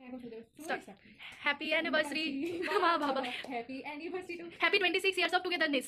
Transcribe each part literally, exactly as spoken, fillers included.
Happy anniversary, Ma Baba. Happy anniversary to Happy twenty-six years of togetherness.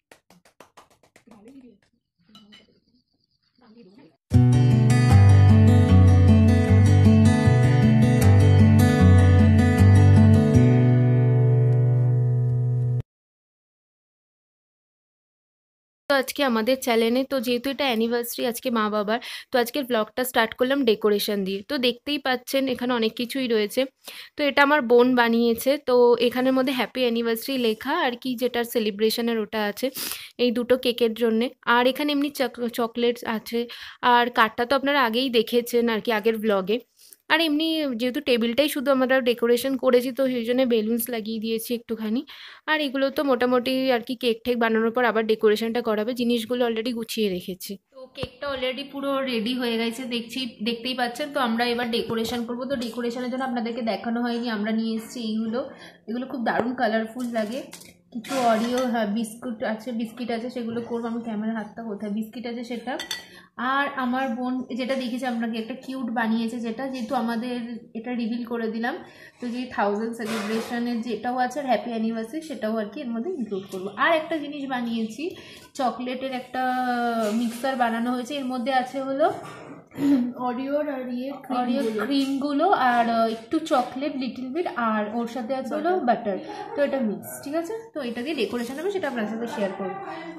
তো আজকে আমাদের চ্যানেলে তো যেহেতু এটা অ্যানিভার্সারি আজকে মা বাবার, তো আজকের ব্লগটা স্টার্ট করলাম ডেকোরেশন দিয়ে। তো দেখতেই পাচ্ছেন এখানে অনেক কিছুই রয়েছে। তো এটা আমার বোন বানিয়েছে। তো এখানের মধ্যে হ্যাপি অ্যানিভার্সারি লেখা আর কি যেটার সেলিব্রেশনের ওটা আছে এই দুটো কেকের জন্যে। আর এখানে এমনি চকলেটস আছে। আর কার্ডটা তো আপনারা আগেই দেখেছেন আর কি আগের ব্লগে। আর এমনি যেহেতু টেবিলটাই শুধু আমরা ডেকোরেশন করেছি তো সেই জন্য বেলুনস লাগিয়ে দিয়েছি একটুখানি। আর এগুলো তো মোটামুটি আর কি কেক ঠেক বানানোর পর আবার ডেকোরেশনটা করাবে, জিনিসগুলো অলরেডি গুছিয়ে রেখেছি। তো কেকটা অলরেডি পুরো রেডি হয়ে গেছে, দেখছি দেখতেই পাচ্ছেন। তো আমরা এবার ডেকোরেশন করবো। তো ডেকোরেশনের জন্য আপনাদেরকে দেখানো হয়নি, আমরা নিয়ে এসেছি এইগুলো। এগুলো খুব দারুণ কালারফুল লাগে। কিছু অরিও হ্যাঁ বিস্কুট আছে, বিস্কিট আছে, সেগুলো করবো। আমি ক্যামেরা হাতটা কোথায়, বিস্কিট আছে সেটা। আর আমার বোন যেটা দেখেছি আপনাকে একটা কিউট বানিয়েছে, যেটা যেহেতু আমাদের এটা রিভিল করে দিলাম। তো যে থাউজেন্ড সেলিব্রেশনের যেটাও আছে আর হ্যাপি অ্যানিভার্সারি সেটাও আর কি এর মধ্যে ইনক্লুড করবো। আর একটা জিনিস বানিয়েছি, চকলেটের একটা মিক্সার বানানো হয়েছে। এর মধ্যে আছে হলো অরিওর আর ইয়ে অরিও ক্রিমগুলো আর একটু চকলেট লিটল বিট, আর ওর সাথে আছে হলো বাটার। তো এটা মিক্স, ঠিক আছে। তো এটা দিয়ে ডেকোরেশন হবে, সেটা আপনার সাথে শেয়ার করবো।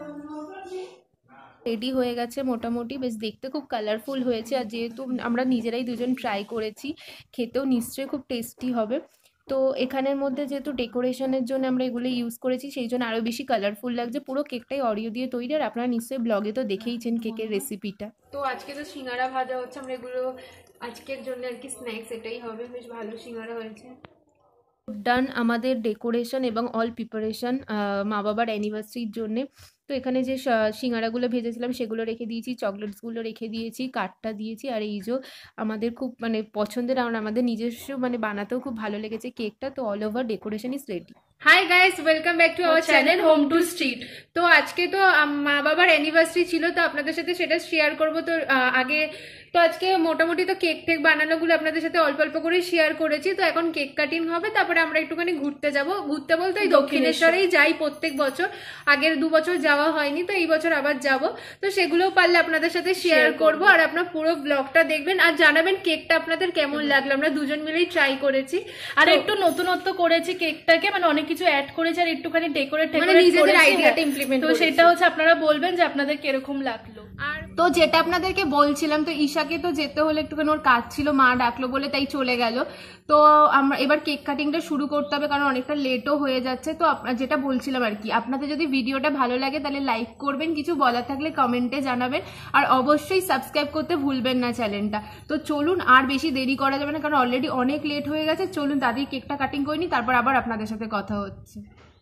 রেডি হয়ে গেছে মোটামুটি, বেশ দেখতে খুব কালারফুল হয়েছে। আর যেহেতু আমরা নিজেরাই দুজন ট্রাই করেছি, খেতেও নিশ্চয়ই খুব টেস্টি হবে। তো এখানের মধ্যে যেহেতু ডেকোরেশনের জন্য আমরা এগুলো ইউজ করেছি সেই জন্য আরও বেশি কালারফুল লাগছে। পুরো কেকটাই অরিও দিয়ে তৈরি, আর আপনারা নিশ্চয়ই ব্লগে তো দেখেইছেন কেকের রেসিপিটা। তো আজকে তো সিঙ্গারা ভাজা হচ্ছে, আমরা এগুলো আজকের জন্য আর কি স্ন্যাক্স এটাই হবে। বেশ ভালো সিঙ্গারা হয়েছে। ডান আমাদের ডেকোরেশন এবং অল প্রিপারেশন মা বাবার অ্যানিভার্সারির জন্যে। তো এখানে যে সিঙ্গারাগুলো ভেজেছিলাম সেগুলো রেখে দিয়েছি, চকলেটসগুলো রেখে দিয়েছি, কাঠটা দিয়েছি। আর এই যে আমাদের খুব মানে পছন্দের, আর আমাদের নিজস্ব মানে বানাতেও খুব ভালো লেগেছে কেকটা। তো all over decoration is ready. Hi guys, welcome back to our channel home to street. তো আজকে তো মা বাবার অ্যানিভার্সারি ছিল, তো আপনাদের সাথে সেটা শেয়ার করবো। তো আগে তো আজকে মোটামুটি তো কেক টেক বানানোগুলো আপনাদের সাথে অল্প অল্প করে শেয়ার করেছি। তো এখন কেক কাটিং হবে, তারপরে আমরা একটুখানি ঘুরতে যাব। ঘুরতে বলতে ওই দক্ষিণেশ্বরেই যাই প্রত্যেক বছর। আগের দু বছর যাওয়া হয়নি, তো এই বছর আবার যাব। তো সেগুলোও পারলে আপনাদের সাথে শেয়ার করব। আর আপনার পুরো ব্লগটা দেখবেন আর জানাবেন কেকটা আপনাদের কেমন লাগলো। আমরা দুজন মিলেই ট্রাই করেছি আর একটু নতুনত্ব করেছি কেকটাকে, মানে অনেক কিছু অ্যাড করেছি আর একটুখানি ডেকোরেট মানে নিজেদের আইডিয়াটা ইমপ্লিমেন্ট। তো সেটা হচ্ছে আপনারা বলবেন যে আপনাদের কিরকম লাগলো। আর তো যেটা আপনাদেরকে বলছিলাম, তো ঈশাকে তো যেতে হলে একটুখানি ওর কাজ ছিল, মা ডাকলো বলে তাই চলে গেল। তো আমরা এবার কেক কাটিংটা শুরু করতে হবে, কারণ অনেকটা লেটও হয়ে যাচ্ছে। তো যেটা বলছিলাম আর কি, আপনাদের যদি ভিডিওটা ভালো লাগে তাহলে লাইক করবেন, কিছু বলার থাকলে কমেন্টে জানাবেন, আর অবশ্যই সাবস্ক্রাইব করতে ভুলবেন না চ্যানেলটা। তো চলুন, আর বেশি দেরি করা যাবে না, কারণ অলরেডি অনেক লেট হয়ে গেছে। চলুন তাড়াতাড়ি কেকটা কাটিং করে নিই, তারপর আবার আপনাদের সাথে কথা হচ্ছে।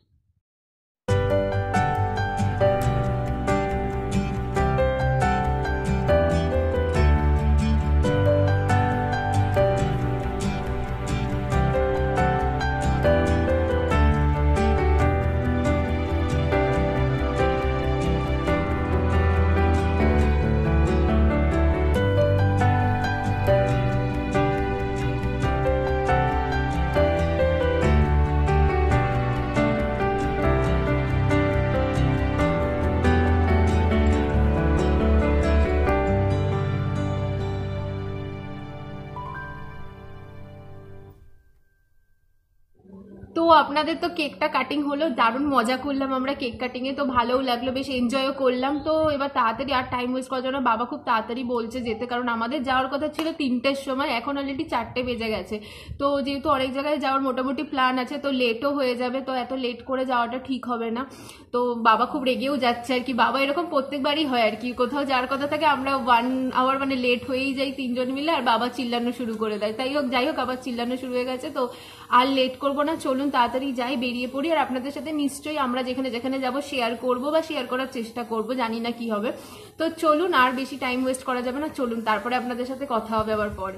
তো আপনাদের তো কেকটা কাটিং হলো, দারুণ মজা করলাম আমরা কেক কাটিংয়ে। তো ভালোও লাগলো, বেশ এনজয়ও করলাম। তো এবার তাড়াতাড়ি আর টাইম ওয়েস্ট করার জন্য বাবা খুব তাড়াতাড়ি বলছে যেতে, কারণ আমাদের যাওয়ার কথা ছিল তিনটের সময়, এখন অলরেডি চারটে বেজে গেছে। তো যেহেতু অনেক জায়গায় যাওয়ার মোটামুটি প্ল্যান আছে, তো লেটও হয়ে যাবে। তো এত লেট করে যাওয়াটা ঠিক হবে না। তো বাবা খুব রেগেও যাচ্ছে আর কি। বাবা এরকম প্রত্যেকবারই হয় আর কি, কোথাও যাওয়ার কথা থাকে আমরা ওয়ান আওয়ার মানে লেট হয়েই যাই তিনজন মিলে, আর বাবা চিল্লানো শুরু করে দেয়। তাই হোক যাই হোক, আবার চিল্লানো শুরু হয়ে গেছে। তো আর লেট করবো না, চলুন তাড়াতাড়ি যাই, বেরিয়ে পড়ি। আর আপনাদের সাথে নিশ্চয়ই আমরা যেখানে যেখানে যাব শেয়ার করব বা শেয়ার করার চেষ্টা করব, জানি না কি হবে। তো চলুন, আর বেশি টাইম ওয়েস্ট করা যাবে না, চলুন তারপরে আপনাদের সাথে কথা হবে আবার পরে।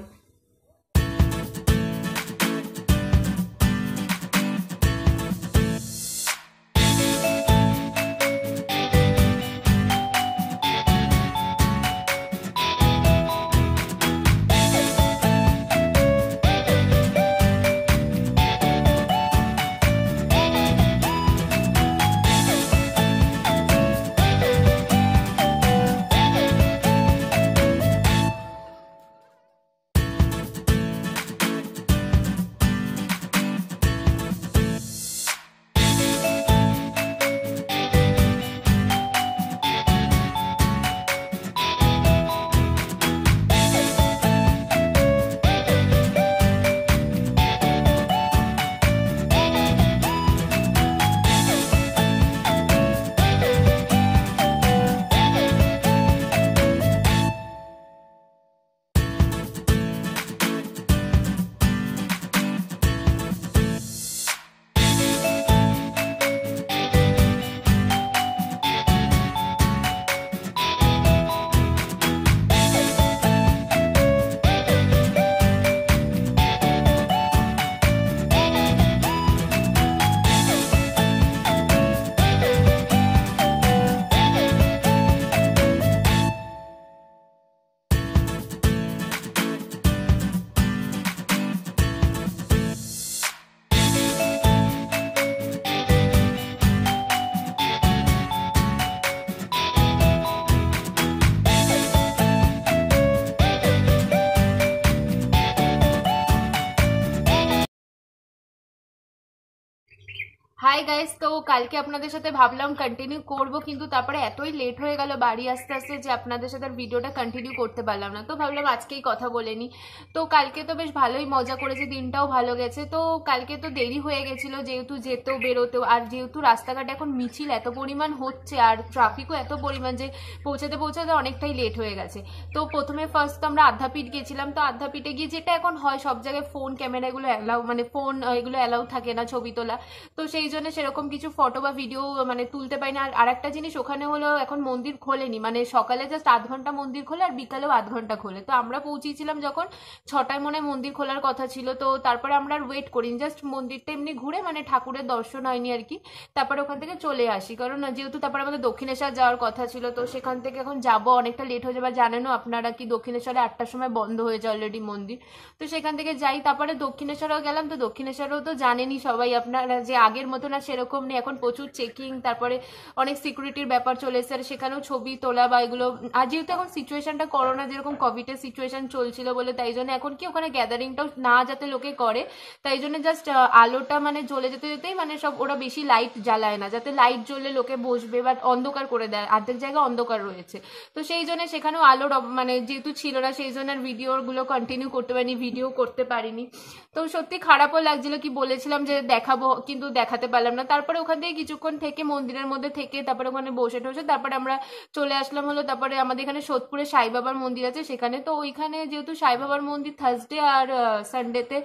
হাই গাইস, তো কালকে আপনাদের সাথে ভাবলাম কন্টিনিউ করব, কিন্তু তারপরে এতই লেট হয়ে গেল বাড়ি আসতে আসতে যে আপনাদের সাথে ভিডিওটা কন্টিনিউ করতে পারলাম না। তো ভাবলাম আজকেই কথা বলে নিই। তো কালকে তো বেশ ভালোই মজা করেছি, দিনটাও ভালো গেছে। তো কালকে তো দেরি হয়ে গেছিলো, যেহেতু যেতেও বেরোতেও, আর যেহেতু রাস্তাঘাটে এখন মিছিল এত পরিমাণ হচ্ছে আর ট্রাফিকও এত পরিমাণ যে পৌঁছাতে পৌঁছাতে অনেকটাই লেট হয়ে গেছে। তো প্রথমে ফার্স্ট তো আমরা আদ্যাপীঠ গেছিলাম। তো আদ্যাপীঠে গিয়ে যেটা এখন হয় সব জায়গায় ফোন ক্যামেরা এগুলো অ্যালাউ, মানে ফোন এগুলো অ্যালাউ থাকে না ছবি তোলা। তো সেই জন্য সেরকম কিছু ফটো বা ভিডিও মানে তুলতে পারি না। আর আরেকটা জিনিস ওখানে হলো, এখন মন্দির খোলেনি, মানে সকালে জাস্ট আধ ঘন্টা মন্দির খোলে আর বিকালেও আধ ঘন্টা খোলে। তো আমরা পৌঁছেছিলাম যখন ছটায় মনে মন্দির খোলার কথা ছিল। তো তারপরে আমরা আর ওয়েট করিনি, জাস্ট মন্দিরটা এমনি ঘুরে, মানে ঠাকুরের দর্শন হয়নি আর কি, তারপরে ওখান থেকে চলে আসি। কারণ যেহেতু তারপরে আমাদের দক্ষিণেশ্বর যাওয়ার কথা ছিল, তো সেখান থেকে এখন যাবো, অনেকটা লেট হয়ে যাবে। জানেনও আপনারা কি দক্ষিণেশ্বরে আটটার সময় বন্ধ হয়ে যায় অলরেডি মন্দির। তো সেখান থেকে যাই, তারপরে দক্ষিণেশ্বরেও গেলাম। তো দক্ষিণেশ্বরেও তো জানেনই সবাই আপনারা যে আগের মতো না সেরকম নেই, এখন প্রচুর চেকিং, তারপরে অনেক সিকিউরিটির ব্যাপার চলে এসেছে। আর সেখানেও ছবি তোলা বা এগুলো, আর যেহেতু এখন সিচুয়েশনটা করোনা যেরকম কোভিডের সিচুয়েশন চলছিল বলে, তাই জন্য এখন কি ওখানে গ্যাদারিংটাও না যাতে লোকে করে, তাই জন্য জাস্ট আলোটা মানে জ্বলে যেতে যেতেই মানে সব ওরা বেশি লাইট জ্বালায় না, যাতে লাইট জ্বললে লোকে বসবে, বাট অন্ধকার করে দেয়, অর্ধেক জায়গায় অন্ধকার রয়েছে। তো সেই জন্য সেখানেও আলোর মানে যেহেতু ছিল না, সেই জন্য আর ভিডিওগুলো কন্টিনিউ করতে পারিনি, ভিডিও করতে পারিনি। তো সত্যি খারাপও লাগছিল, কি বলেছিলাম যে দেখাবো কিন্তু দেখাতে পারলাম না। তারপরে ওখান থেকে কিছুক্ষণ থেকে মন্দিরের মধ্যে থেকে তারপরে ওখানে বসে টসে তারপরে আমরা চলে আসলাম হলো, তারপরে আমাদের এখানে সোদপুরে সাই বাবার মন্দির আছে সেখানে। তো ওইখানে যেহেতু সাই বাবার মন্দির থার্সডে আর সানডেতে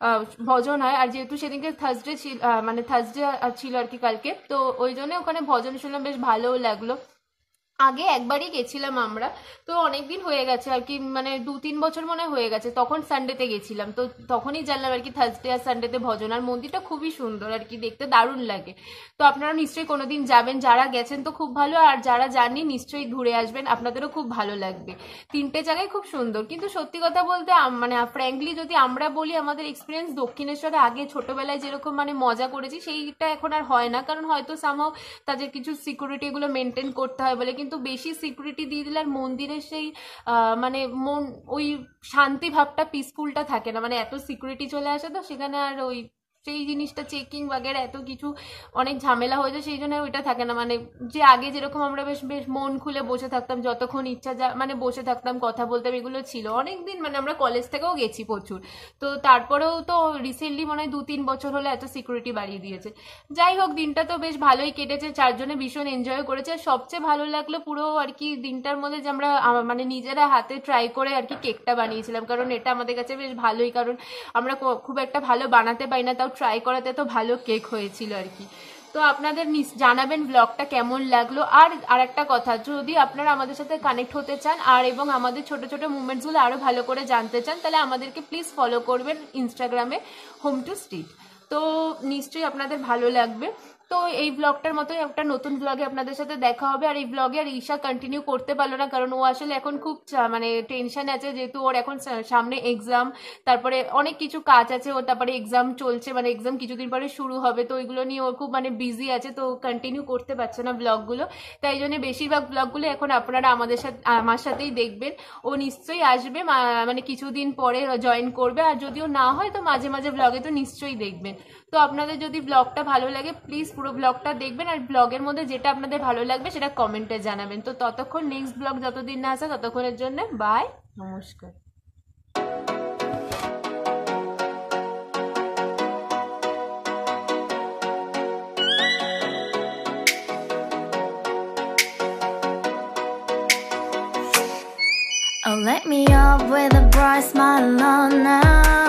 ভজন হয়, আর যেহেতু সেদিনকে থার্সডে ছিল, মানে থার্সডে ছিল আর কি কালকে, তো ওই জন্য ওখানে ভজন শুনলাম, বেশ ভালোও লাগলো। আগে একবারই গেছিলাম আমরা, তো অনেকদিন হয়ে গেছে আর কি, মানে দু তিন বছর মনে হয়ে গেছে, তখন সানডেতে গেছিলাম। তো তখনই জানলাম আর কি থার্সডে আর সানডেতে ভজন, আর মন্দিরটা খুবই সুন্দর আর কি, দেখতে দারুণ লাগে। তো আপনারা নিশ্চয়ই কোনোদিন যাবেন, যারা গেছেন তো খুব ভালো, আর যারা যাননি নিশ্চয়ই ঘুরে আসবেন, আপনাদেরও খুব ভালো লাগবে। তিনটে জায়গায় খুব সুন্দর। কিন্তু সত্যি কথা বলতে মানে ফ্র্যাঙ্কলি যদি আমরা বলি, আমাদের এক্সপিরিয়েন্স দক্ষিণেশ্বরে আগে ছোটবেলায় যেরকম মানে মজা করেছি সেইটা এখন আর হয় না, কারণ হয়তো সামহাও তাদের কিছু সিকিউরিটি এগুলো মেনটেন করতে হয় বলে, কিন্তু বেশি সিকিউরিটি দিয়ে দিলে আর মন্দিরের সেই মানে মন ওই শান্তি ভাবটা, পিসফুলটা থাকে না, মানে এত সিকিউরিটি চলে আসে তো সেখানে আর ওই সেই জিনিসটা চেকিং বাগেরা এত কিছু অনেক ঝামেলা হয়ে যায়, সেই জন্য ওইটা থাকে না। মানে যে আগে যেরকম আমরা বেশ বেশ মন খুলে বসে থাকতাম, যতক্ষণ ইচ্ছা যা মানে বসে থাকতাম, কথা বলতাম, এগুলো ছিল অনেকদিন, মানে আমরা কলেজ থেকেও গেছি প্রচুর। তো তারপরেও তো রিসেন্টলি মনে হয় দু তিন বছর হলে এত সিকিউরিটি বাড়িয়ে দিয়েছে। যাই হোক, দিনটা তো বেশ ভালোই কেটেছে, চারজনে ভীষণ এনজয় করেছে। সবচেয়ে ভালো লাগলো পুরো আর কি দিনটার মধ্যে যে আমরা মানে নিজেরা হাতে ট্রাই করে আর কি কেকটা বানিয়েছিলাম, কারণ এটা আমাদের কাছে বেশ ভালোই, কারণ আমরা খুব একটা ভালো বানাতে পারি না, তাও ট্রাই করাতে তো ভালো কেক হয়েছিল আর কি। তো আপনাদের জানাবেন ব্লগটা কেমন লাগলো। আর আরেকটা কথা, যদি আপনারা আমাদের সাথে কানেক্ট হতে চান আর এবং আমাদের ছোট ছোট মুভমেন্টসগুলো আরো ভালো করে জানতে চান, তাহলে আমাদেরকে প্লিজ ফলো করবেন ইনস্টাগ্রামে হোম টু স্ট্রিট। তো নিশ্চয়ই আপনাদের ভালো লাগবে। তো এই ব্লগটার মতোই একটা নতুন ব্লগে আপনাদের সাথে দেখা হবে। আর এই ব্লগে আর ঈশা কন্টিনিউ করতে পারলো না, কারণ ও আসলে এখন খুব মানে টেনশন আছে, যেহেতু ওর এখন সামনে এক্সাম, তারপরে অনেক কিছু কাজ আছে ওর, তারপরে এক্সাম চলছে, মানে এক্সাম কিছুদিন পরে শুরু হবে, তো ওইগুলো নিয়ে ওর খুব মানে বিজি আছে, তো কন্টিনিউ করতে পারছে না ব্লগগুলো। তাই জন্য বেশিরভাগ ব্লগগুলো এখন আপনারা আমাদের সাথে আমার সাথেই দেখবেন। ও নিশ্চয়ই আসবে, মানে কিছুদিন পরে জয়েন করবে, আর যদিও না হয় তো মাঝে মাঝে ব্লগে তো নিশ্চয়ই দেখবেন। তো আপনাদের যদি ব্লগটা ভালো লাগে প্লিজ পুরো ব্লগটা দেখবেন, আর ব্লগের মধ্যে যেটা আপনাদের ভালো লাগবে সেটা কমেন্টে জানাবেন। তো ততক্ষণ নেক্সট ব্লগ যতদিন না আসে ততক্ষণের জন্য বাই, নমস্কার। Oh, let me up with a bright smile on now.